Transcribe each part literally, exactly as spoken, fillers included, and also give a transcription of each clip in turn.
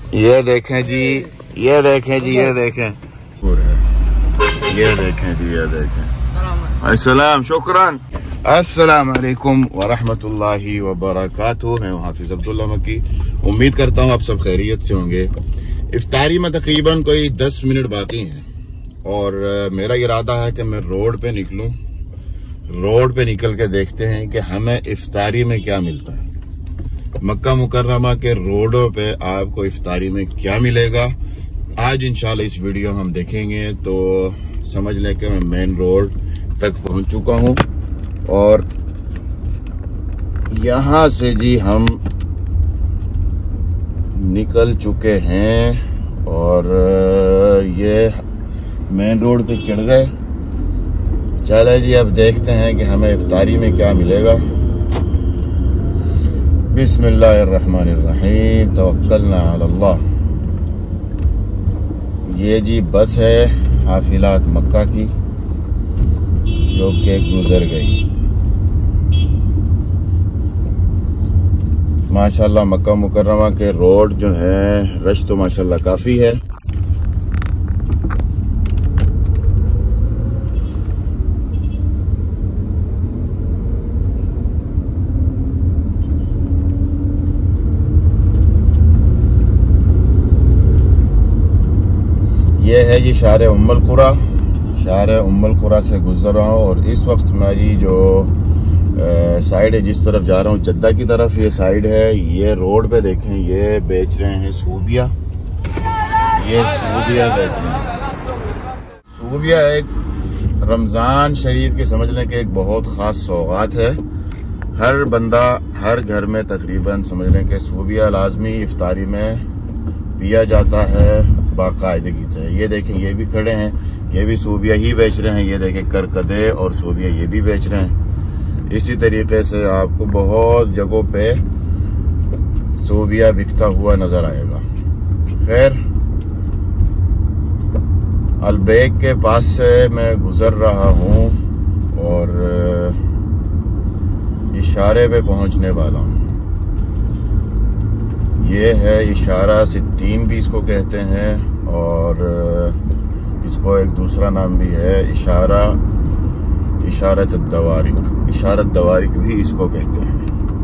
ये देखें जी, ये देखें जी, ये देखें, ये देखें जी, ये देखें। अस्सलाम, शुक्रान। अस्सलाम वालेकुम वरहमतुल्लाहि वबरकातुहू। मैं हाफिज अब्दुल्ला मक्की। उम्मीद करता हूँ आप सब खैरियत से होंगे। इफ्तारी में तकरीबन कोई दस मिनट बाकी हैं और मेरा इरादा है कि मैं रोड पे निकलूं। रोड पे निकल के देखते हैं कि हमें इफ्तारी में क्या मिलता है। मक्का मुकर्रमा के रोडों पे आपको इफ्तारी में क्या मिलेगा, आज इंशाल्लाह इस वीडियो हम देखेंगे। तो समझ लें कि मैं मेन रोड तक पहुंच चुका हूं और यहां से जी हम निकल चुके हैं और ये मेन रोड पे चढ़ गए। चले जी, अब देखते हैं कि हमें इफ्तारी में क्या मिलेगा। बिस्मिल्लाहिर्रहमानिर्रहीम, तवक्कलना अलल्लाह। ये जी बस है हाफिलात मक्का की जो कि गुजर गई। माशाल्लाह मक्का मुकर्रमा के रोड जो है, रश तो माशाल्लाह काफी है। ये है जी शारे उम्मुल कुरा। शारे उम्मुल कुरा से गुजर रहा हूँ और इस वक्त मेरी जो साइड है, जिस तरफ जा रहा हूँ जद्दा की तरफ, ये साइड है। ये रोड पे देखें, ये बेच रहे हैं सूबिया। ये सूबिया बेच रहे हैं। सूबिया एक रमज़ान शरीफ की समझ लें कि एक बहुत ख़ास सौगात है। हर बंदा हर घर में तकरीबन समझ लें कि सूबिया लाजमी इफ्तारी में पिया जाता है बाकायदगी से। ये देखें, ये भी खड़े हैं, ये भी सूबिया ही बेच रहे हैं। ये देखें करकदे और सूबिया ये भी बेच रहे हैं। इसी तरीके से आपको बहुत जगहों पे सूबिया बिकता हुआ नजर आएगा। खैर, अलबेग के पास से मैं गुजर रहा हूँ और इशारे पे पहुंचने वाला हूँ। ये है इशारा सित्तीन भी इसको कहते हैं और इसको एक दूसरा नाम भी है, इशारा इशारत दवारिक। इशारत दवारिक भी इसको कहते हैं।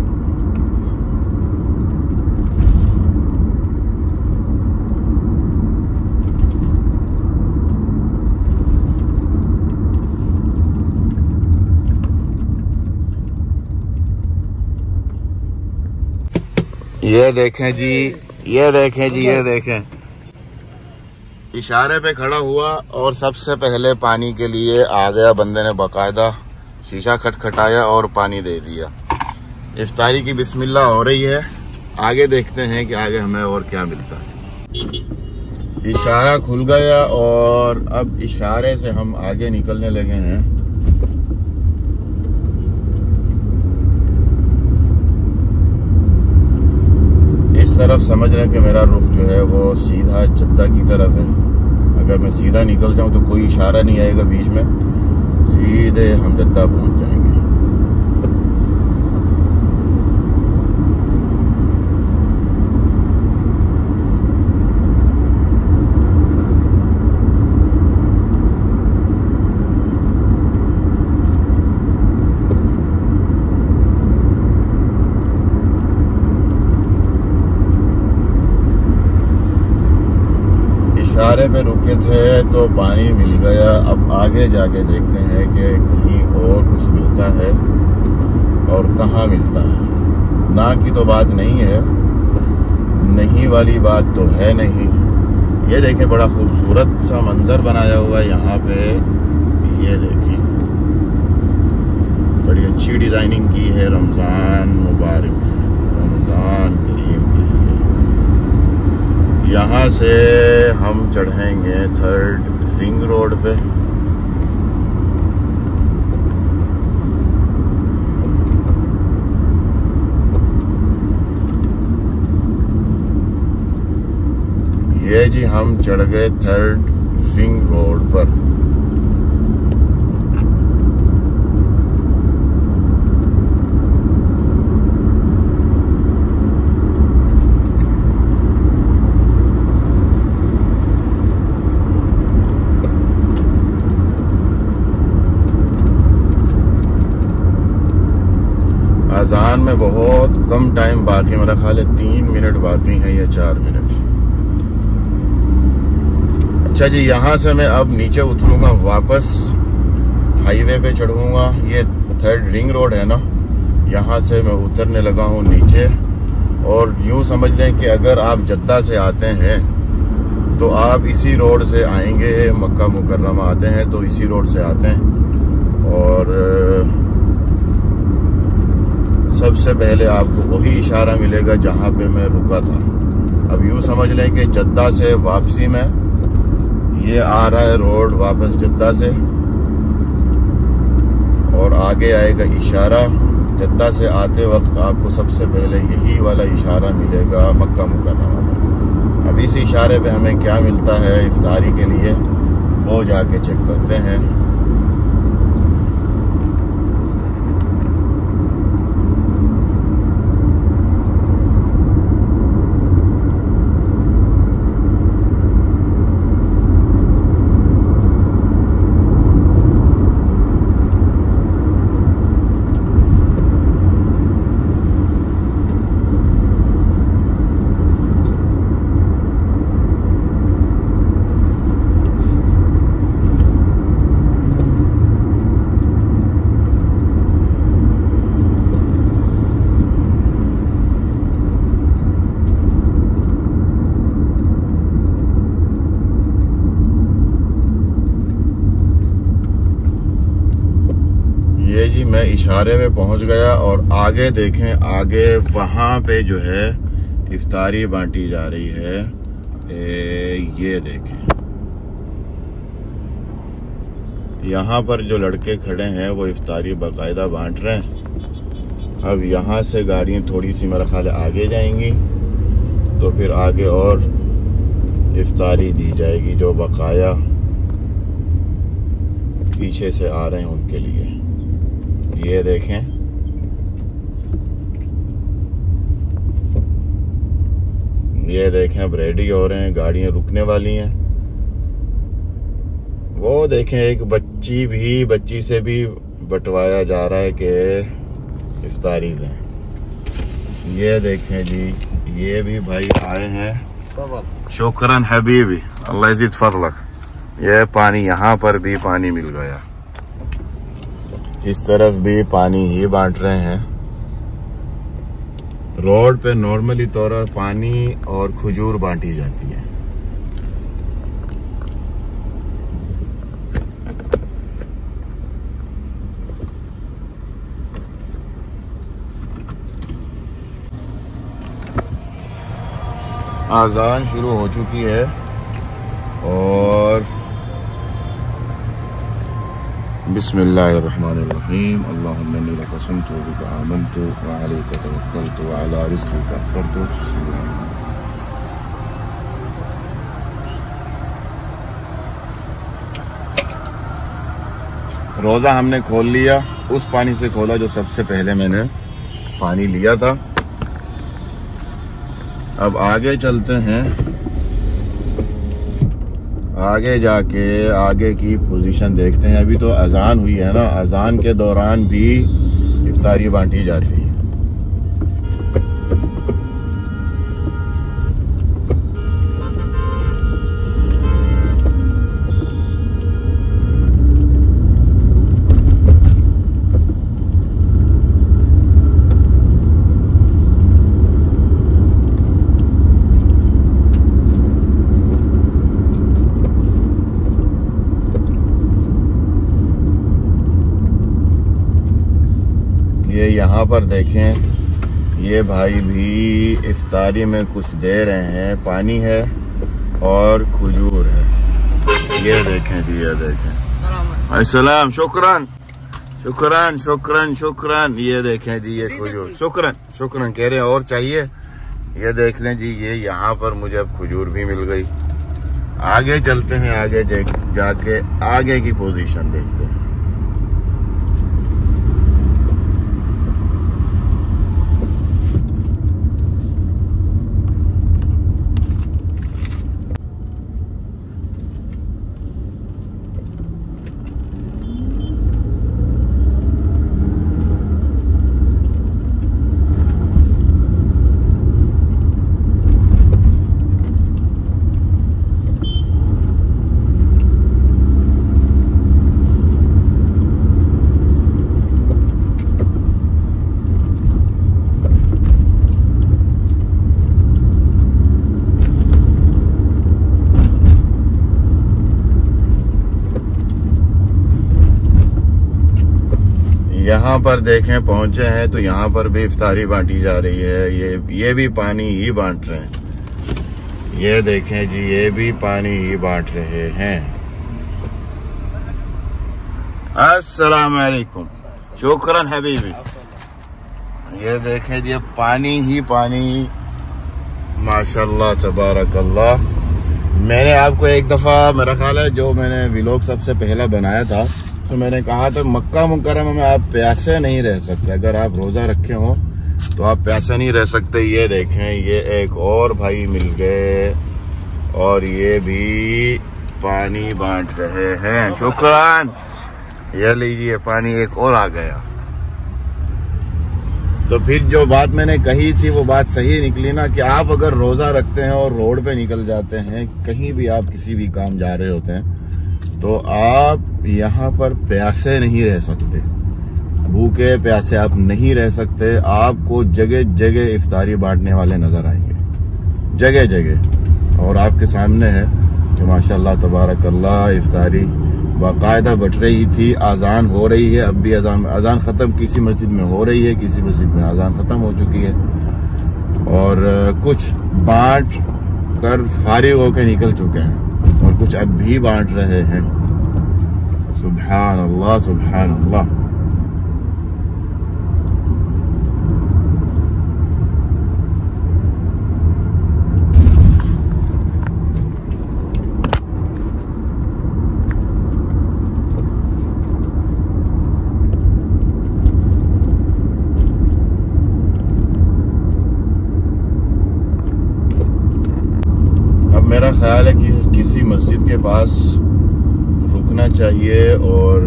ये देखें जी, ये देखें जी, ये देखें। इशारे पे खड़ा हुआ और सबसे पहले पानी के लिए आ गया बंदे ने, बाकायदा शीशा खटखटाया और पानी दे दिया। इफ्तारी की बिस्मिल्लाह हो रही है। आगे देखते हैं कि आगे हमें और क्या मिलता है। इशारा खुल गया और अब इशारे से हम आगे निकलने लगे हैं। इस तरफ समझ रहे हैं कि मेरा रुख जो है वो सीधा जद्दा की तरफ है। अगर मैं सीधा निकल जाऊं तो कोई इशारा नहीं आएगा बीच में, सीधे हम जद्दा पहुंच जाएंगे। इशारे पे रुके थे तो पानी मिल गया। अब आगे जाके देखते हैं कि कहीं और कुछ मिलता है और कहाँ मिलता है। ना की तो बात नहीं है, नहीं वाली बात तो है नहीं। ये देखें, बड़ा खूबसूरत सा मंजर बनाया हुआ है यहाँ पे। ये देखें, बड़ी अच्छी डिजाइनिंग की है। रमज़ान मुबारक, रमज़ान करीम के लिए। यहाँ से हम चढ़ेंगे थर्ड रिंग रोड पे। ये जी हम चढ़ गए थर्ड रिंग रोड पर। अजान में बहुत कम टाइम बाकी, मेरा ख्याल है तीन मिनट बाकी है या चार मिनट। अच्छा जी, यहाँ से मैं अब नीचे उतरूंगा, वापस हाईवे पे चढ़ूंगा। ये थर्ड रिंग रोड है ना, यहाँ से मैं उतरने लगा हूँ नीचे। और यूँ समझ लें कि अगर आप जद्दा से आते हैं तो आप इसी रोड से आएंगे, मक्का मुकर्रमा आते हैं तो इसी रोड से आते हैं। और सबसे पहले आपको वही इशारा मिलेगा जहाँ पे मैं रुका था। अब यूँ समझ लें कि जद्दा से वापसी में ये आ रहा है रोड वापस जद्दा से, और आगे आएगा इशारा। जद्दा से आते वक्त आपको सबसे पहले यही वाला इशारा मिलेगा मक्का मुकर्रमा में। अब इस इशारे पे हमें क्या मिलता है इफ्तारी के लिए, वो जाके चेक करते हैं। ये जी मैं इशारे पे पहुंच गया, और आगे देखें, आगे वहां पे जो है इफ्तारी बांटी जा रही है। ए, ये देखें, यहाँ पर जो लड़के खड़े हैं वो इफ्तारी बाकायदा बांट रहे हैं। अब यहाँ से गाड़ियाँ थोड़ी सी मेरा ख्याल आगे जाएंगी तो फिर आगे और इफ्तारी दी जाएगी जो बकाया पीछे से आ रहे हैं उनके लिए। ये देखें, ये देखें अब रेडी हो रहे हैं, गाड़ियां रुकने वाली हैं। वो देखें, एक बच्ची भी बच्ची से भी बंटवाया जा रहा है कि इफ्तारी लें। ये देखें जी, ये भी भाई आए हैं। शुक्रन हबीबी, अल्लाह इज़्ज़त फज़लक। ये पानी, यहाँ पर भी पानी मिल गया, इस तरफ भी पानी ही बांट रहे हैं। रोड पे नॉर्मली तौर पर पानी और खजूर बांटी जाती है। आज़ान शुरू हो चुकी है और बिस्मिल्लाहिर्रहमानिर्रहीम। अल्लाहुम्मा इन्नी लका सुमतु व बिका आमनतु व अलैका तवक्कलतु व अला रिज़्क़िका अफ़्तरतु। रोज़ा हमने खोल लिया, उस पानी से खोला जो सबसे पहले मैंने पानी लिया था। अब आगे चलते हैं, आगे जाके आगे की पोजीशन देखते हैं। अभी तो अजान हुई है ना, अजान के दौरान भी इफ्तारी बांटी जाती है। ये यहाँ पर देखें, ये भाई भी इफ्तारी में कुछ दे रहे हैं, पानी है और खजूर है। ये देखें जी, ये देखें। अस्सलाम, शुक्रन शुक्रन शुक्रन शुक्रन। ये देखें जी, ये खजूर, शुक्रन शुक्रन कह रहे हैं और चाहिए। ये देख लें जी, ये यहाँ पर मुझे अब खजूर भी मिल गई। आगे चलते हैं, आगे जाके आगे की पोजीशन देखते हैं। यहाँ पर देखें पहुंचे हैं तो यहाँ पर भी इफ्तारी बांटी जा रही है। ये ये भी पानी ही बांट रहे हैं। ये देखें जी, ये भी पानी ही बांट रहे हैं। अस्सलाम वालेकुम, शुक्रन हबीबी। ये देखें जी, पानी ही पानी, माशाल्लाह तबारकल्लाह। मैंने आपको एक दफ़ा, मेरा ख्याल है जो मैंने व्लॉग सबसे पहला बनाया था, तो मैंने कहा था मक्का मुकर्रमा में आप प्यासे नहीं रह सकते। अगर आप रोज़ा रखे हो तो आप प्यासे नहीं रह सकते। ये देखें, ये एक और भाई मिल गए और ये भी पानी बांट रहे हैं। शुक्रान। ये लीजिए, पानी एक और आ गया। तो फिर जो बात मैंने कही थी वो बात सही निकली ना, कि आप अगर रोज़ा रखते हैं और रोड पे निकल जाते हैं, कहीं भी आप किसी भी काम जा रहे होते हैं, तो आप यहाँ पर प्यासे नहीं रह सकते। भूखे प्यासे आप नहीं रह सकते। आपको जगह जगह इफ्तारी बांटने वाले नजर आएंगे, जगह जगह। और आपके सामने है कि माशाल्लाह तबारकल्लाह इफ्तारी बाकायदा बट रही थी। आज़ान हो रही है, अब भी अजान अजान ख़त्म किसी मस्जिद में हो रही है, किसी मस्जिद में अजान ख़त्म हो चुकी है। और कुछ बांट कर फारिग होकर निकल चुके हैं और कुछ अब भी बांट रहे हैं। सुभान अल्लाह, सुभान अल्लाह। मेरा ख्याल है कि किसी मस्जिद के पास रुकना चाहिए और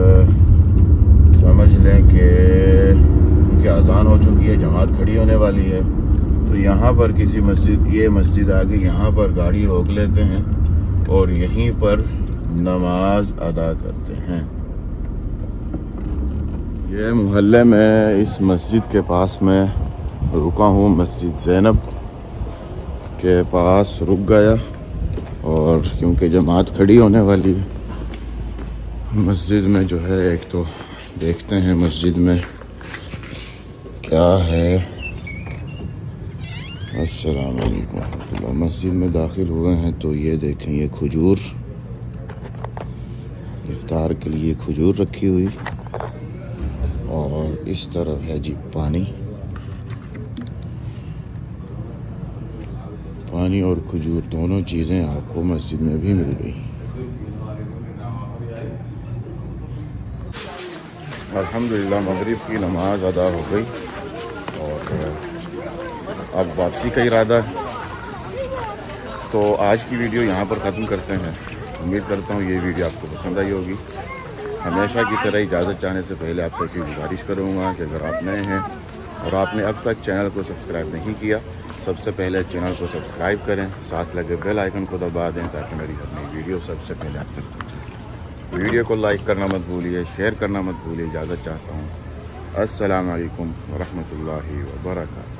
समझ लें कि उनकी अजान हो चुकी है, जमात खड़ी होने वाली है। तो यहाँ पर किसी मस्जिद, ये मस्जिद आगे, यहाँ पर गाड़ी रोक लेते हैं और यहीं पर नमाज अदा करते हैं। ये मोहल्ले में इस मस्जिद के पास में रुका हूँ, मस्जिद ज़ैनब के पास रुक गया। और क्योंकि जमात खड़ी होने वाली है मस्जिद में, जो है एक तो देखते हैं मस्जिद में क्या है। अस्सलाम वालेकुम रहमतुल्लाह। मस्जिद में दाखिल हुए हैं तो ये देखें, ये खजूर, इफ्तार के लिए खजूर रखी हुई, और इस तरफ है जी पानी। पानी और खजूर दोनों चीज़ें आपको मस्जिद में भी मिल गई। अल्हम्दुलिल्लाह मगरिब की नमाज अदा हो गई और अब वापसी का इरादा है। तो आज की वीडियो यहाँ पर ख़त्म करते हैं। उम्मीद करता हूँ ये वीडियो आपको पसंद आई होगी। हमेशा की तरह इजाज़त चाहने से पहले आप सबकी गुजारिश करूँगा कि अगर आप नए हैं और आपने अब तक चैनल को सब्सक्राइब नहीं किया, सबसे पहले चैनल को सब्सक्राइब करें, साथ लगे बेल आइकन को दबा दें ताकि मेरी हर नई वीडियो सबसे पहले आप तक पहुंचे। वीडियो को लाइक करना मत भूलिए, शेयर करना मत भूलिए। इजाज़त चाहता हूँ। अस्सलाम वालेकुम व रहमतुल्लाहि व बरकातहू।